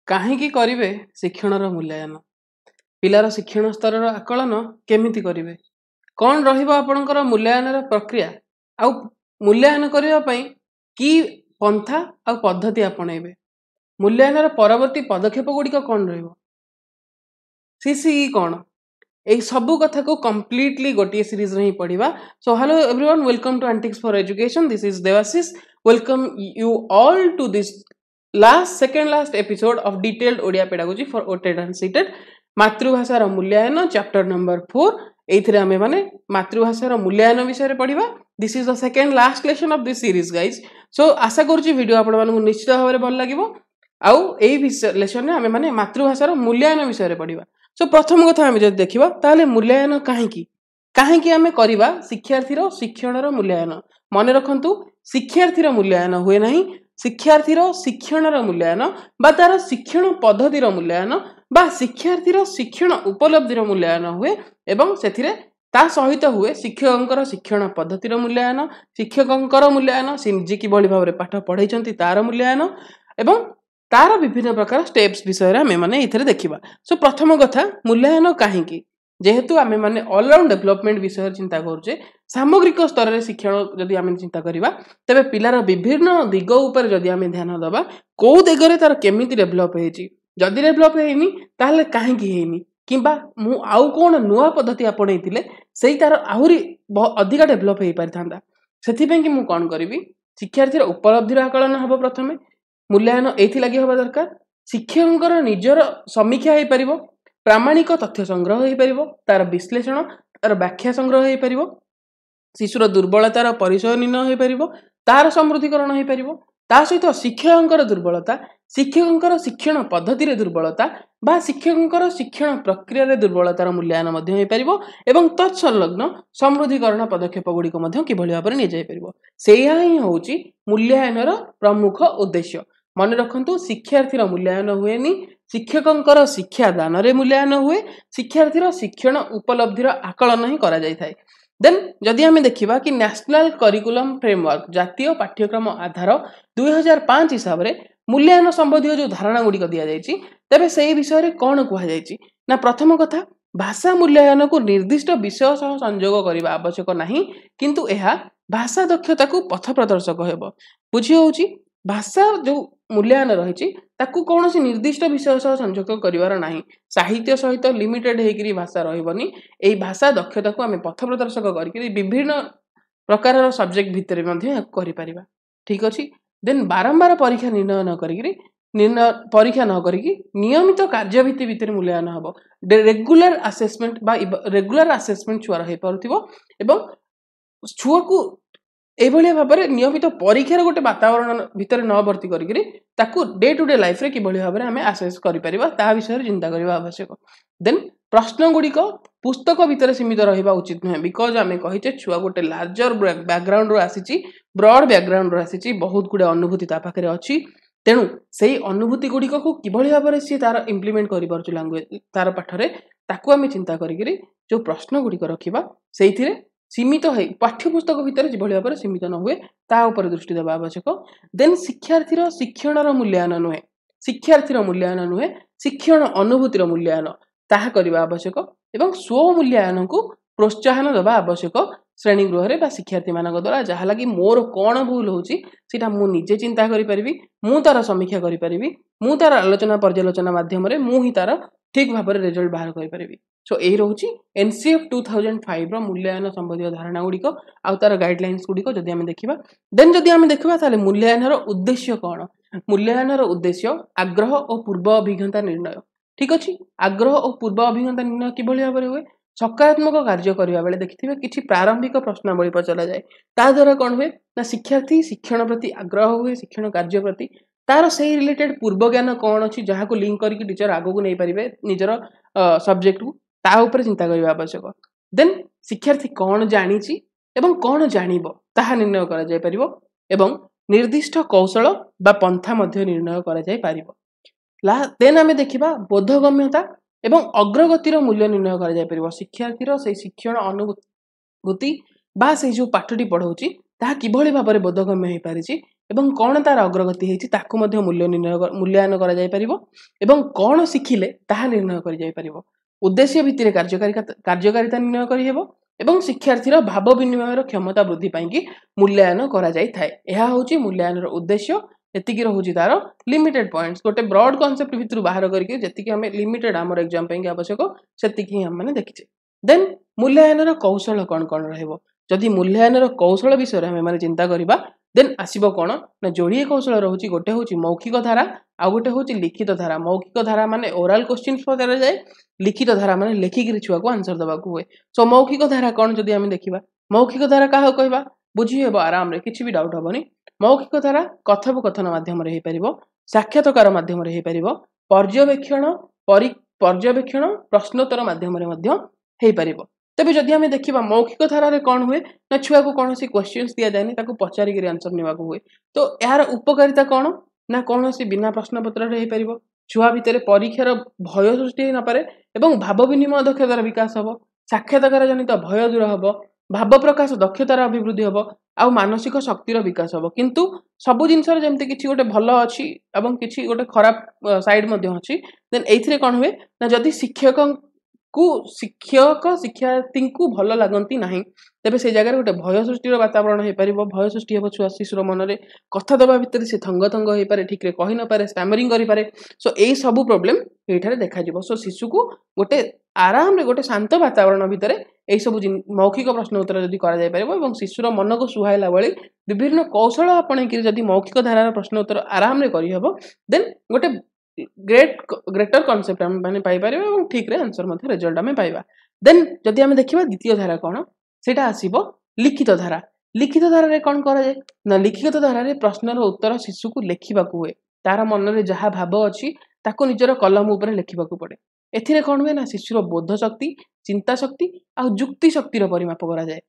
काहींकी करिवे शिक्षणर मूल्यांकन पिलार शिक्षण स्तर आकलन केमिति करिवे कौन रहिबो आपणकर मूल्यांकन प्रक्रिया आउ मूल्यांकन करिवा पई की पंथा आ पद्धति आपणेबे मूल्यांकन परवर्ती पदक्षेप गुड़िक कौन रहिबो सीसी कौन ए सबु कथा को कंप्लीटली गोटे सीरीज रे ही पढ़िबा। So hello everyone, welcome to antics for education. This is Debashish. Welcome you all to this second last episode of detailed Odia Pedagogy for Otet and Ctet मातृभाषार मूल्यांकन चैप्टर नंबर 4 एथिरे आमे माने मातृभाषार मूल्यांकन विषय रे पढ़िबा। This is the second last lesson of this series guys. So आशा करूची वीडियो आपण मानकु निश्चित भाव रे भल लागिवो आउ एई लेसन रे आमे माने मातृभाषार मूल्यांकन विषय रे पढ़िबा। सो प्रथम कथा आमे जदि देखिबा ताले मूल्यांकन काहेकि आमे करिबा शिक्षार्थीर शिक्षणर मूल्यांकन। मने रखंतु शिक्षार्थीर मूल्यांकन हुए नाही, शिक्षार्थीर शिक्षणर मूल्यांकन बा तार शिक्षण पद्धतिर मूल्यांकन बा शिक्षार्थीर शिक्षण उपलब्धिर मूल्यांकन हुए एवं सेथिरे ता सहित हुए शिक्षकंकर शिक्षण पद्धतिर मूल्यांकन, शिक्षकंकर मूल्यांकन सिंजी कि बळी भाबरे पाठ पढैचंती तार मूल्यांकन एवं तार विभिन्न प्रकार स्टेप्स विषय रे आमे माने इथरे देखिबा। सो प्रथम कथा मूल्यांकन काहेकि जेहेतु आमे माने ऑल राउंड डेवलपमेंट विषय चिंता करूचे, सामग्रिक स्तर रे शिक्षण जदि आमे चिंता करिबा तबे पिलार विभिन्न दिग ऊपर जदि आमे ध्यान दबा को दिगरे तार केमिति डेवलप हेची, जदि डेवलप हेनी ताहले काहेकि हेनी किबा मु आउ कोन नुवा पद्धति आपणैतिले सेही तार आहुरी अधिक डेवलप हे पारथांदा। सेथि पे कि मु कोन करिवि शिक्षार्थीर उपलब्धिर आकलन हबो। प्रथमे मूल्यांकन एथि लागि हबा दरकार शिक्षकंकर निजर समीक्षा हे परिबो, प्रामाणिक तथ्य संग्रह हो पारिबो, तार विश्लेषण तार व्याख्या संग्रह हो पारिबो, शिशुर दुर्बलतार परिचय निर्णय हो पारिबो, तार समृद्धिकरण हो पारिबो, ता सहित शिक्षकंकर दुर्बलता, शिक्षकंकर शिक्षण पद्धति रे दुर्बलता बा शिक्षकंकर शिक्षण प्रक्रिया रे दुर्बलतार मूल्यांकन मध्ये हो पारिबो एवं तत्संलग्न समृद्धिकरण पदक्षेप गुड़िक मध्ये किभଳି भाबरे नि जाय पारिबो। सेया ही होउची मूल्यांकनर प्रमुख उद्देश्य। मन रखंतु शिक्षार्थीर मूल्यांकन हुएनी, शिक्षकंकर शिक्षा दान रे मूल्यांकन हुए, शिक्षार्थीर शिक्षण उपलब्धिर आकलन ही करा जाय थाए। देन जदि आमे देखिबा कि नेशनल करिकुलम फ्रेमवर्क जातीय पाठ्यक्रम आधार 2005 हिसाब रे मूल्यांकन संबंधी जो धारणा गुड़ी दिया जायछि तबे सेही विषय रे कोन कुहा जायछि ना प्रथम कथा भाषा मूल्यांकन को निर्दिष्ट विषय सह संयोग करिबा आवश्यक नाही, किंतु एहा भाषा दक्षता को पथ प्रदर्शक हेबो। बुझी होउछि भाषा जो मूल्यांकन रही ताकू कौन सी निर्दिष्ट विषय सह संयोग करिवार नाही, साहित्य सहित लिमिटेड हेकरी भाषा रहिबनी। एई भाषा दक्षता को आमे पथ प्रदर्शक करिकरी विभिन्न प्रकार सब्जेक्ट भितर मध्ये करि परिबा। ठीक अछि। देन बारंबार परीक्षा निर्णय न करिकरी परीक्षा न करिकि नियमित कार्यभित्ति भितर मूल्यांकन हबो। रेगुलर असेसमेंट बा रेगुलर असेसमेंट छुआ रहि परथिबो एवं छुआ को एभली भाबरे नियमित परीक्षार गोटे वातावरण भितर न भर्ती करिकरी ताकू डे टू डे लाइफ रे किभली भाबरे हमें असेस करि परिबा ता विषय रे चिंता करबा आवश्यक। देन प्रश्न गुड़िक पुस्तक भितर सीमित रहिबा उचित नहे, बिकॉज आमे कहिचे छुआ गोटे लार्जर बैकग्राउंड रो आसीची, ब्रॉड बैकग्राउंड रो आसीची, बहुत गुडे अनुभूति ता पाखरे अछि, तेनु सेही अनुभूति गुड़िक को किभली भाबरे सी तार इंप्लीमेंट करि परछु लैंग्वेज तार पाठरे ताकू आमे चिंता करिकरी जो प्रश्न गुड़िक रखिबा सेहिथिरे सीमित है पाठ्यपुस्तक भितर जिभली भाबरे सीमित न हुए ता ऊपर दृष्टि देबा आवश्यक। देन शिक्षार्थीर शिक्षणर मूल्यांकन नुहे, शिक्षार्थीर मूल्यांकन नुहे शिक्षण अनुभूतिर मूल्यांकन ताहा करबा आवश्यक एवं स्व मूल्यांकन को प्रोत्साहन देबा आवश्यक। श्रेणी गृह रे बा शिक्षार्थी मानक द्वारा जहा लगी मोर कोन भूल होउची सेटा मु निजे चिंता करि परिबी, मु तार समीक्षा करि परिबी, मु तार आलोचना पर्यालोचना माध्यम रे मु ही तार ठीक भाबरे रिजल्ट बाहर करि परिबी। सो एही रहउची एनसीएफ 2005 रो मूल्यांकन संबंधी धारणा गुड़िक आ तार गाइडलाइंस गुड़िक जदि आमे देखिबा। देन जदि आमे देखिबा ताले मूल्यांकनर उद्देश्य कोन, मूल्यांकनर उद्देश्य आग्रह और पूर्व अभिज्ञता निर्णय। ठीक अछि। आग्रह और पूर्व अभिज्ञता निर्णय किभली भाबरे हुए सकारात्मक कार्य करिवा बेले देखिथिबे किछि प्रारंभिक प्रश्नावली पचला जाय, ता द्वारा कोन हुए ना शिक्षार्थी शिक्षण प्रति आग्रह हुए, शिक्षण कार्य प्रति तार सही रिलेटेड पूर्व ज्ञान कोन अछि जहा को लिंक करिकि टीचर आगो को नै परिबे निजर सब्जेक्ट को ता ऊपर चिंता करिवा आवश्यक। देन शिक्षार्थी कोन जानिछि एवं कोन जानिबो ताहा निर्णय करा जाय परिबो एवं निर्दिष्ट कौशल बा पंथा मध्ये निर्णय करा जाय परिबो। देन आमे देखिबा बोधगम्यता एवं अग्रगतिर मूल्य निर्णय करा जाय परिबो। शिक्षार्थीर से शिक्षण अनुभूति बा से जो पाठटी पढौची ताहा किभली भाबरे बोधगम्य हे पारिछि ଏବଂ କ'ଣ ତାର ଅଗ୍ରଗତି ହେଇଛି ତାକୁ ମଧ୍ୟ ମୂଲ୍ୟାୟନ କରାଯାଇପାରିବ ଏବଂ କ'ଣ ଶିଖିଲେ ତାହା ନିର୍ଣ୍ଣୟ କରାଯାଇପାରିବ। ଉଦ୍ଦେଶ୍ୟ ଭିତ୍ତିରେ କାର୍ଯ୍ୟକାରିତା ନିର୍ଣ୍ଣୟ କରିହେବ ଏବଂ ଶିକ୍ଷାର୍ଥୀର ଭାବ ବିନିମୟର କ୍ଷମତା ବୃଦ୍ଧି ପାଇଁକି ମୂଲ୍ୟାୟନ କରାଯାଇଥାଏ। ଏହା ହେଉଛି ମୂଲ୍ୟାୟନର ଉଦ୍ଦେଶ୍ୟ। ଏତିକି ରହୁଛି ତାର ଲିମିଟେଡ୍ ପଏଣ୍ଟସ୍। ଗୋଟେ ବ୍ରଡ୍ କନସେପ୍ଟ ଭିତରୁ ବାହାର କରିକି ଯେତିକି ଆମେ ଲିମିଟେଡ୍ ଆମର ଏକ୍ଜାମ୍ ପାଇଁକି ଆବଶ୍ୟକ ସେତିକି ହିଁ ଆମେ ଦେଖିଛେ। ଦେନ୍ ମୂଲ୍ୟାୟନର କୌଶଳ କ'ଣ କ'ଣ ରହିବ? ଯଦି ମୂଲ୍ୟାୟନର କୌଶଳ ବିଷୟରେ ଆମେ ଚିନ୍ତା କରିବା ଦେନ୍ ଆସିବ କ'ଣ ନା ଯୋଡ଼ିଏ କୌଶଳ ରହୁଛି। ଗୋଟେ ହେଉଛି ମୌଖିକ ଧାରା ଆଉ ଗୋଟେ ହେଉଛି ଲିଖିତ ଧାରା। ମୌଖିକ ଧାରା ମାନେ ଓରାଲ୍ କ୍ୱେଶ୍ଚିନ୍ସ ପଚରାଯାଏ, ଲିଖିତ ଧାରା ମାନେ ଲେଖିକିରି ଛୁଆକୁ ଆନ୍ସର ଦେବାକୁ ହୁଏ। ସୋ ମୌଖିକ ଧାରା କ'ଣ ଯଦି ଆମେ ଦେଖିବା, ମୌଖିକ ଧାରା କାହାକୁ କହିବା? ବୁଝି ହେବ ଆରାମରେ, କିଛି ବି ଡାଉଟ୍ ହବନି। ମୌଖିକ ଧାରା କଥୋପକଥନ ମାଧ୍ୟମରେ ହେଇପାରିବ, ସାକ୍ଷାତକାର ମାଧ୍ୟମରେ ହେଇପାରିବ, ପର୍ଯ୍ୟବେକ୍ଷଣ ପ୍ରଶ୍ନୋତ୍ତର ମାଧ୍ୟମରେ ମଧ୍ୟ ହେଇପାରିବ। ତେବେ ଯଦି ଆମେ ଦେଖିବା ମୌଖିକ ଧାରାରେ କ'ଣ ହୁଏ ନା ଛୁଆକୁ କୌଣସି କ୍ୱେଶ୍ଚିନ୍ସ ଦିଆଯାଏନି, ତାକୁ ପଚାରିକିରି ଆନ୍ସର ନେବାକୁ ହୁଏ। ତ ଏହାର ଉପକାରିତା କ'ଣ ନା କୌଣସି ବିନା ପ୍ରଶ୍ନପତ୍ରରେ ହେଇପାରିବ, ଛୁଆ ଭିତରେ ପରୀକ୍ଷାର ଭୟ ସୃଷ୍ଟି ହେଇନପାରେ ଏବଂ ଭାବ ବିନିମୟ ଦକ୍ଷତାର ବିକାଶ ହେବ, ସାକ୍ଷାତକାର ଜନିତ ଭୟ ଦୂର ହେବ, ଭାବ ପ୍ରକାଶ ଦକ୍ଷତାର ଅଭିବୃଦ୍ଧି ହେବ ଆଉ ମାନସିକ ଶକ୍ତିର ବିକାଶ ହେବ। କିନ୍ତୁ ସବୁ ଜିନିଷର ଯେମିତି କିଛି ଗୋଟେ ଭଲ ଅଛି ଏବଂ କିଛି ଗୋଟେ ଖରାପ ସାଇଡ୍ ମଧ୍ୟ ଅଛି। ଦେନ୍ ଏଇଥିରେ କ'ଣ ହୁଏ ନା ଯଦି ଶିକ୍ଷାର୍ଥୀଙ୍କୁ ଭଲ ଲାଗନ୍ତି ନାହିଁ ତେବେ ସେଇ ଜାଗାରେ ଗୋଟେ ଭୟ ସୃଷ୍ଟିର ବାତାବରଣ ହେଇପାରିବ। ଭୟ ସୃଷ୍ଟି ହେବ ଶିଶୁର ମନରେ, କଥା ଦେବା ଭିତରେ ସେ ଥଙ୍ଗ ହେଇପାରେ, ଠିକ୍ରେ କହି ନପାରେ, ଷ୍ଟାମରିଂ କରିପାରେ। ସୋ ଏଇ ସବୁ ପ୍ରୋବ୍ଲେମ୍ ଏଇଠାରେ ଦେଖାଯିବ। ସୋ ଶିଶୁକୁ ଗୋଟେ ଆରାମରେ ଗୋଟେ ଶାନ୍ତ ବାତାବରଣ ଭିତରେ ଏଇସବୁ ମୌଖିକ ପ୍ରଶ୍ନ ଉତ୍ତର ଯଦି କରାଯାଇପାରିବ ଏବଂ ଶିଶୁର ମନକୁ ସୁହାଇଲା ଭଳି ବିଭିନ୍ନ କୌଶଳ ଆପଣେଇକିରି ଯଦି ମୌଖିକ ଧାରାର ପ୍ରଶ୍ନ ଉତ୍ତର ଆରାମରେ କରିହେବ ଦେନ୍ ଗୋଟେ ଗ୍ରେଟର କନସେପ୍ଟ ଆମେ ପାଇପାରିବା ଏବଂ ଠିକ୍ରେ ଆନ୍ସର ମଧ୍ୟ ରେଜଲ୍ଟ ଆମେ ପାଇବା। ଦେନ୍ ଯଦି ଆମେ ଦେଖିବା ଦ୍ୱିତୀୟ ଧାରା କ'ଣ, ସେଇଟା ଆସିବ ଲିଖିତ ଧାରା। ଲିଖିତ ଧାରାରେ କ'ଣ କରାଯାଏ ନା ଲିଖିତ ଧାରାରେ ପ୍ରଶ୍ନର ଉତ୍ତର ଶିଶୁକୁ ଲେଖିବାକୁ ହୁଏ। ତାର ମନରେ ଯାହା ଭାବ ଅଛି ତାକୁ ନିଜର କଲମ ଉପରେ ଲେଖିବାକୁ ପଡ଼େ। ଏଥିରେ କ'ଣ ହୁଏ ନା ଶିଶୁର ବୋଧ ଶକ୍ତି, ଚିନ୍ତା ଶକ୍ତି ଆଉ ଯୁକ୍ତି ଶକ୍ତିର ପରିମାପ କରାଯାଏ।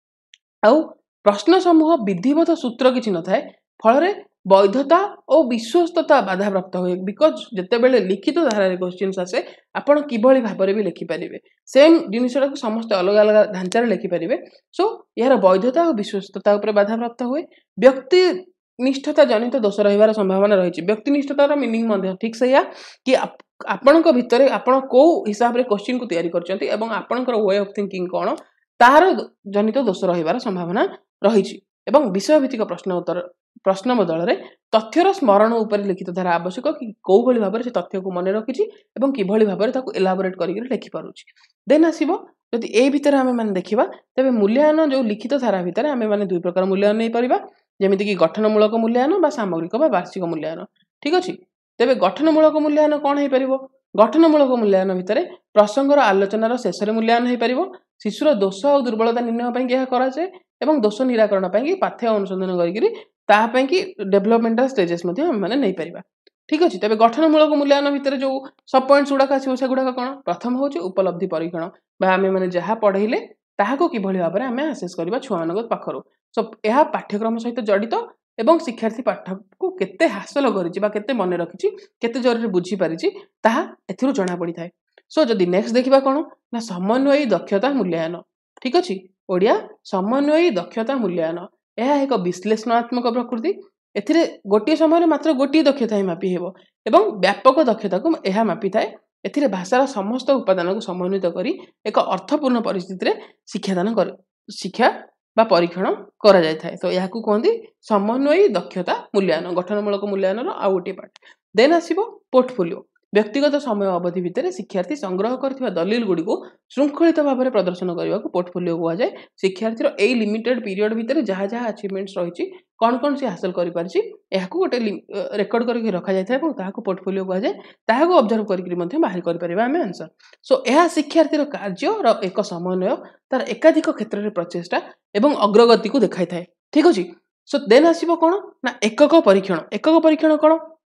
ଆଉ ପ୍ରଶ୍ନ ସମୂହ ବିଧିବଦ୍ଧ ସୂତ୍ର କିଛି ନଥାଏ, ଫଳରେ ବୈଧତା ଓ ବିଶ୍ୱସ୍ତତା ବାଧାପ୍ରାପ୍ତ ହୁଏ। ବିକଜ ଯେତେବେଳେ ଲିଖିତ ଧାରାରେ କ୍ୱେଶ୍ଚିନ୍ସ ଆସେ ଆପଣ କିଭଳି ଭାବରେ ବି ଲେଖିପାରିବେ, ସେମ୍ ଜିନିଷଟାକୁ ସମସ୍ତେ ଅଲଗା ଅଲଗା ଢାଞ୍ଚାରେ ଲେଖିପାରିବେ। ସୋ ଏହାର ବୈଧତା ଓ ବିଶ୍ୱସ୍ତତା ଉପରେ ବାଧାପ୍ରାପ୍ତ ହୁଏ। ବ୍ୟକ୍ତି ନିଷ୍ଠତା ଜନିତ ଦୋଷ ରହିବାର ସମ୍ଭାବନା ରହିଛି। ବ୍ୟକ୍ତିନିଷ୍ଠତାର ମିନିଂ ମଧ୍ୟ ଠିକ୍ ସେଇଆ କି ଆପଣଙ୍କ ଭିତରେ ଆପଣ କୋଉ ହିସାବରେ କ୍ୱେଶ୍ଚିନ୍କୁ ତିଆରି କରିଛନ୍ତି ଏବଂ ଆପଣଙ୍କର ୱେ ଅଫ୍ ଥିଙ୍କିଂ କ'ଣ ତାହାର ଜନିତ ଦୋଷ ରହିବାର ସମ୍ଭାବନା ରହିଛି। ଏବଂ ବିଷୟଭିତ୍ତିକ ପ୍ରଶ୍ନ ବଦଳରେ ତଥ୍ୟର ସ୍ମରଣ ଉପରେ ଲିଖିତ ଧାରା ଆବଶ୍ୟକ କି କୋଉ ଭଳି ଭାବରେ ସେ ତଥ୍ୟକୁ ମନେ ରଖିଛି ଏବଂ କିଭଳି ଭାବରେ ତାକୁ ଏଲାବୋରେଟ୍ କରିକି ଲେଖିପାରୁଛି। ଦେନ୍ ଆସିବ ଯଦି ଏଇ ଭିତରେ ଆମେ ଦେଖିବା ତେବେ ମୂଲ୍ୟାୟନ ଯେଉଁ ଲିଖିତ ଧାରା ଭିତରେ ଆମେ ଦୁଇ ପ୍ରକାର ମୂଲ୍ୟାୟନ ନେଇପାରିବା, ଯେମିତିକି ଗଠନମୂଳକ ମୂଲ୍ୟାୟନ ବା ସାମଗ୍ରିକ ବା ବାର୍ଷିକ ମୂଲ୍ୟାୟନ। ଠିକ୍ ଅଛି। ତେବେ ଗଠନମୂଳକ ମୂଲ୍ୟାୟନ କ'ଣ ହେଇପାରିବ? ଗଠନମୂଳକ ମୂଲ୍ୟାୟନ ଭିତରେ ପ୍ରସଙ୍ଗର ଆଲୋଚନାର ଶେଷରେ ମୂଲ୍ୟାୟନ ହେଇପାରିବ। ଶିଶୁର ଦୋଷ ଆଉ ଦୁର୍ବଳତା ନିର୍ଣ୍ଣୟ ପାଇଁକି ଏହା କରାଯାଏ ଏବଂ ଦୋଷ ନିରାକରଣ ପାଇଁକି ପାଥ୍ୟ ଅନୁସନ୍ଧାନ କରିକିରି ତାହା ପାଇଁକି ଡେଭଲପମେଣ୍ଟାଲ ଷ୍ଟେଜେସ୍ ମଧ୍ୟ ଆମେ ନେଇପାରିବା। ଠିକ୍ ଅଛି। ତେବେ ଗଠନମୂଳକ ମୂଲ୍ୟାୟନ ଭିତରେ ଯେଉଁ ସବ୍ ପଏଣ୍ଟସ୍ ଗୁଡ଼ାକ ଆସିବ ସେଗୁଡ଼ାକ କ'ଣ? ପ୍ରଥମ ହେଉଛି ଉପଲବ୍ଧି ପରୀକ୍ଷଣ ବା ଆମେ ଯାହା ପଢ଼େଇଲେ ତାହାକୁ କିଭଳି ଭାବରେ ଆମେ ଆସେସ୍ କରିବା ଛୁଆମାନଙ୍କ ପାଖରୁ। ସୋ ଏହା ପାଠ୍ୟକ୍ରମ ସହିତ ଜଡ଼ିତ ଏବଂ ଶିକ୍ଷାର୍ଥୀ ପାଠକୁ କେତେ ହାସଲ କରିଛି ବା କେତେ ମନେ ରଖିଛି, କେତେ ଜୋରରେ ବୁଝିପାରିଛି ତାହା ଏଥିରୁ ଜଣାପଡ଼ିଥାଏ। ସୋ ଯଦି ନେକ୍ସଟ ଦେଖିବା କ'ଣ ନା ସମନ୍ୱୟୀ ଦକ୍ଷତା ମୂଲ୍ୟାୟନ। ଠିକ୍ ଅଛି। ଓଡ଼ିଆ ସମନ୍ୱୟୀ ଦକ୍ଷତା ମୂଲ୍ୟାୟନ ଏହା ଏକ ବିଶ୍ଳେଷଣାତ୍ମକ ପ୍ରକୃତି। ଏଥିରେ ଗୋଟିଏ ସମୟରେ ମାତ୍ର ଗୋଟିଏ ଦକ୍ଷତା ହିଁ ମାପି ହେବ ଏବଂ ବ୍ୟାପକ ଦକ୍ଷତାକୁ ଏହା ମାପିଥାଏ। ଏଥିରେ ଭାଷାର ସମସ୍ତ ଉପାଦାନକୁ ସମନ୍ୱିତ କରି ଏକ ଅର୍ଥପୂର୍ଣ୍ଣ ପରିସ୍ଥିତିରେ ଶିକ୍ଷା ବା ପରୀକ୍ଷଣ କରାଯାଇଥାଏ। ତ ଏହାକୁ କୁହନ୍ତି ସମନ୍ୱୟୀ ଦକ୍ଷତା ମୂଲ୍ୟାୟନ, ଗଠନମୂଳକ ମୂଲ୍ୟାୟନର ଆଉ ଗୋଟିଏ ପାର୍ଟ। ଦେନ୍ ଆସିବ ପୋର୍ଟଫୋଲିଓ। ବ୍ୟକ୍ତିଗତ ସମୟ ଅବଧି ଭିତରେ ଶିକ୍ଷାର୍ଥୀ ସଂଗ୍ରହ କରିଥିବା ଦଲିଲ ଗୁଡ଼ିକୁ ଶୃଙ୍ଖଳିତ ଭାବରେ ପ୍ରଦର୍ଶନ କରିବାକୁ ପୋର୍ଟଫୋଲିଓ କୁହାଯାଏ। ଶିକ୍ଷାର୍ଥୀର ଏଇ ଲିମିଟେଡ୍ ପିରିୟଡ଼ ଭିତରେ ଯାହା ଯାହା ଆଚିଭମେଣ୍ଟସ୍ ରହିଛି, କ'ଣ କ'ଣ ସେ ହାସଲ କରିପାରିଛି, ଏହାକୁ ଗୋଟେ ରେକର୍ଡ କରିକି ରଖାଯାଇଥାଏ ଏବଂ ତାହାକୁ ପୋର୍ଟଫୋଲିଓ କୁହାଯାଏ। ତାହାକୁ ଅବଜର୍ଭ କରିକି ମଧ୍ୟ ବାହାର କରିପାରିବା ଆମେ ଆନ୍ସର। ସୋ ଏହା ଶିକ୍ଷାର୍ଥୀର କାର୍ଯ୍ୟର ଏକ ସମନ୍ୱୟ, ତାର ଏକାଧିକ କ୍ଷେତ୍ରରେ ପ୍ରଚେଷ୍ଟା ଏବଂ ଅଗ୍ରଗତିକୁ ଦେଖାଇଥାଏ। ଠିକ୍ ଅଛି। ସୋ ଦେନ୍ ଆସିବ କ'ଣ ନା ଏକକ ପରୀକ୍ଷଣ। ଏକକ ପରୀକ୍ଷଣ କ'ଣ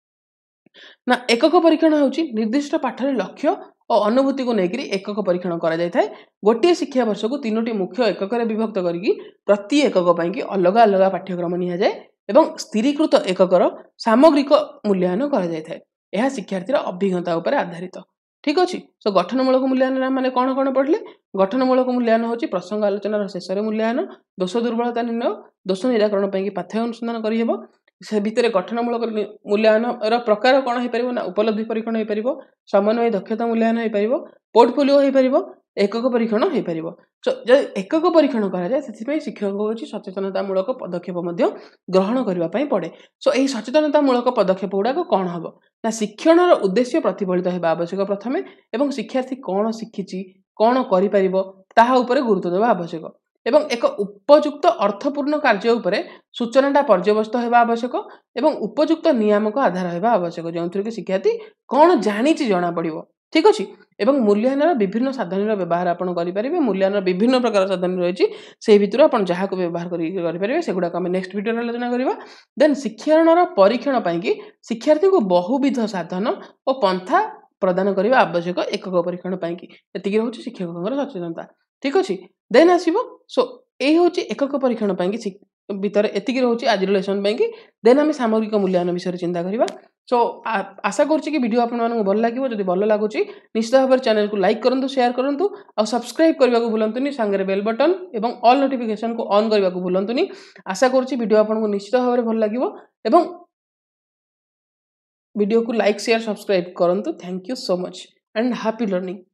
ନା ଏକକ ପରୀକ୍ଷଣ ହେଉଛି ନିର୍ଦ୍ଦିଷ୍ଟ ପାଠରେ ଲକ୍ଷ୍ୟ ଓ ଅନୁଭୂତିକୁ ନେଇକରି ଏକକ ପରୀକ୍ଷଣ କରାଯାଇଥାଏ। ଗୋଟିଏ ଶିକ୍ଷା ବର୍ଷକୁ 3ଟି ମୁଖ୍ୟ ଏକକରେ ବିଭକ୍ତ କରିକି ପ୍ରତି ଏକକ ପାଇଁକି ଅଲଗା ଅଲଗା ପାଠ୍ୟକ୍ରମ ନିଆଯାଏ ଏବଂ ସ୍ଥିରୀକୃତ ଏକକର ସାମଗ୍ରିକ ମୂଲ୍ୟାୟନ କରାଯାଇଥାଏ। ଏହା ଶିକ୍ଷାର୍ଥୀର ଅଭିଜ୍ଞତା ଉପରେ ଆଧାରିତ। ଠିକ୍ ଅଛି। ସୋ ଗଠନମୂଳକ ମୂଲ୍ୟାୟନରେ ଆମେ କ'ଣ କ'ଣ ପଢ଼ିଲେ? ଗଠନମୂଳକ ମୂଲ୍ୟାୟନ ହେଉଛି ପ୍ରସଙ୍ଗ ଆଲୋଚନାର ଶେଷରେ ମୂଲ୍ୟାୟନ, ଦୋଷ ଦୁର୍ବଳତା ନିର୍ଣ୍ଣୟ, ଦୋଷ ନିରାକରଣ ପାଇଁକି ପାଥ୍ୟ ଅନୁସନ୍ଧାନ କରିହେବ, से भितर गठनमूलक मूल्यांकन प्रकार कौन हो पार ना उपलब्धि परीक्षण हो पार समन्वय दक्षता मूल्यांकन हो पार पोर्टफोलियो हो पार एकक परीक्षण हो पार जब एकक परीक्षण कराए से शिक्षक को सचेतनतामूलक पदक्षेप ग्रहण करने पड़े सो यही सचेतनतामूलक पदक्षेप गुड़ाक कौन हम ना शिक्षण उद्देश्य प्रतिफलित होगा आवश्यक प्रथम एवं शिक्षार्थी कौन शिखी कौन कर गुरुत्व देवा आवश्यक एवं एक उपयुक्त अर्थपूर्ण कार्य उपरे सूचनाटा पर्यवस्त होगा आवश्यक एवं उपयुक्त नियामक आधार होगा आवश्यक जो थी कि शिक्षार्थी कौन जानी जना पड़ो ठीक अच्छे एवं मूल्यांकन विभिन्न साधन व्यवहार आप करेंगे मूल्यांकन विभिन्न प्रकार साधन रही से भितर आप जहाँ को व्यवहार करेंगे से गुड़ाक आम नेक्स्ट वीडियो आलोचना करवा देन शिक्षण परीक्षण पाई शिक्षार्थी को बहुविध साधन और पंथा प्रदान करने आवश्यक एकक परीक्षण पाई एति रोचे शिक्षक सचेतनता ठीक अच्छे देन आसो सो यही हूँ एकक परीक्षण पाई भितर एति रोचे आज लेसन पाई देन आम सामग्रिक मूल्यांकन विषय चिंता करवा सो आशा करुच्ची कि वीडियो आपको भल लगे जब भल लगुच निश्चित भाव में चैनल को लाइक करूँ शेयर करूँ और सब्सक्राइब करने को भूलुनी सांगे बेल बटन और ऑल नोटिफिकेशन को ऑन करने को भूलुनी आशा करुच्ची वीडियो आपको निश्चित भाव में भल लगे वीडियो को लाइक शेयर सब्सक्राइब करूँ thank you so much and happy learning.